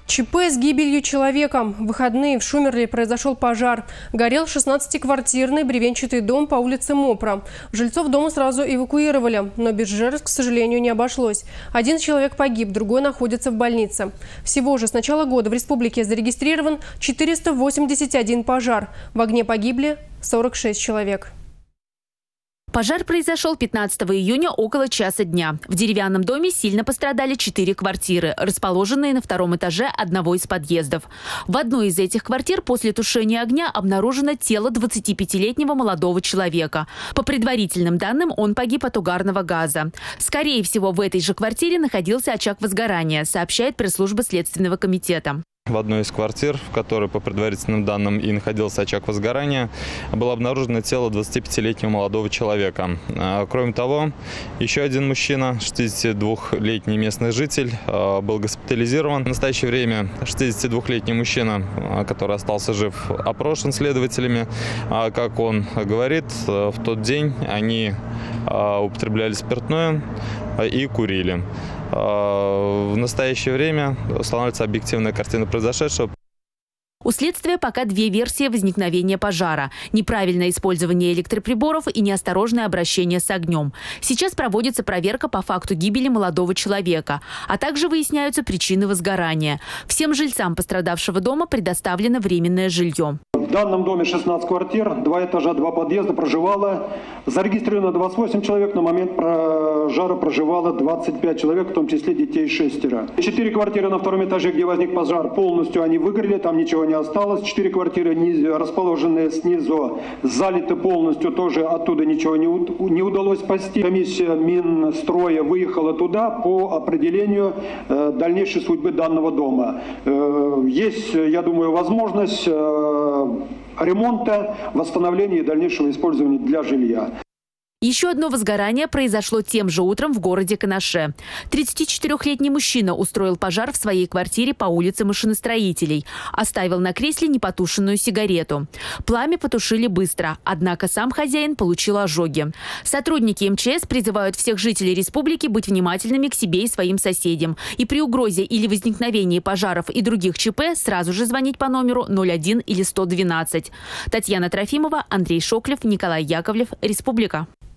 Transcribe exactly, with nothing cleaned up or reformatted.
ЧП с гибелью человека. В выходные в Шумерле произошел пожар. Горел шестнадцатиквартирный бревенчатый дом по улице Мопра. Жильцов дома сразу эвакуировали, но без жертв, к сожалению, не обошлось. Один человек погиб, другой находится в больнице. Всего же с начала года в республике зарегистрирован четыреста восемьдесят один пожар. В огне погибли сорок шесть человек. Пожар произошел пятнадцатого июня около часа дня. В деревянном доме сильно пострадали четыре квартиры, расположенные на втором этаже одного из подъездов. В одной из этих квартир после тушения огня обнаружено тело двадцатипятилетнего молодого человека. По предварительным данным, он погиб от угарного газа. Скорее всего, в этой же квартире находился очаг возгорания, сообщает пресс-служба Следственного комитета. В одной из квартир, в которой, по предварительным данным, и находился очаг возгорания, было обнаружено тело двадцатипятилетнего молодого человека. Кроме того, еще один мужчина, шестидесятидвухлетний местный житель, был госпитализирован. В настоящее время шестидесятидвухлетний мужчина, который остался жив, опрошен следователями. Как он говорит, в тот день они употребляли спиртное и курили. В настоящее время устанавливается объективная картина произошедшего. У следствия пока две версии возникновения пожара – неправильное использование электроприборов и неосторожное обращение с огнем. Сейчас проводится проверка по факту гибели молодого человека, а также выясняются причины возгорания. Всем жильцам пострадавшего дома предоставлено временное жилье. В данном доме шестнадцать квартир, два этажа, два подъезда проживало. Зарегистрировано двадцать восемь человек, на момент пожара проживало двадцать пять человек, в том числе детей шестеро. Четыре квартиры на втором этаже, где возник пожар, полностью они выгорели, там ничего не осталось. Четыре квартиры, расположенные снизу, залиты полностью, тоже оттуда ничего не, не удалось спасти. Комиссия Минстроя выехала туда по определению э, дальнейшей судьбы данного дома. Э, есть, я думаю, возможность э, ремонта, восстановления и дальнейшего использования для жилья. Еще одно возгорание произошло тем же утром в городе Канаше. тридцатичетырёхлетний мужчина устроил пожар в своей квартире по улице Машиностроителей. Оставил на кресле непотушенную сигарету. Пламя потушили быстро, однако сам хозяин получил ожоги. Сотрудники эм че эс призывают всех жителей республики быть внимательными к себе и своим соседям. И при угрозе или возникновении пожаров и других ЧП сразу же звонить по номеру ноль один или сто двенадцать. Татьяна Трофимова, Андрей Шоклев, Николай Яковлев. Республика.